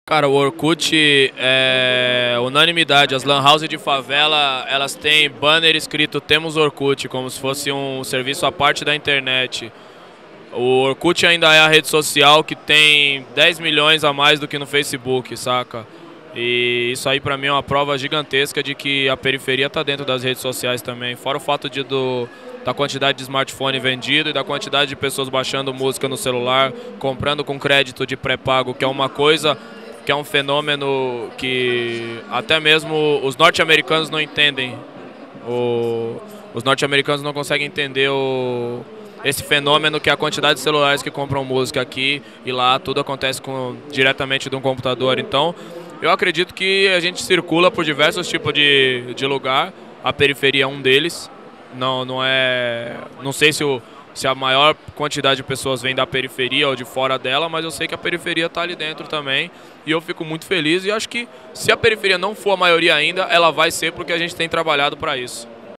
Cara, o Orkut é unanimidade. As lan house de favela, elas têm banner escrito "Temos Orkut", como se fosse um serviço à parte da internet. O Orkut ainda é a rede social que tem 10 milhões a mais do que no Facebook, saca? E isso aí pra mim é uma prova gigantesca de que a periferia tá dentro das redes sociais também. Fora o fato da quantidade de smartphone vendido e da quantidade de pessoas baixando música no celular, comprando com crédito de pré-pago, que é uma coisa, que é um fenômeno que até mesmo os norte-americanos não entendem. Os norte-americanos não conseguem entender esse fenômeno que é a quantidade de celulares que compram música aqui e lá tudo acontece diretamente de um computador. Então, eu acredito que a gente circula por diversos tipos de lugar. A periferia é um deles. Não sei se a maior quantidade de pessoas vem da periferia ou de fora dela, mas eu sei que a periferia está ali dentro também. E eu fico muito feliz e acho que se a periferia não for a maioria ainda, ela vai ser porque a gente tem trabalhado para isso.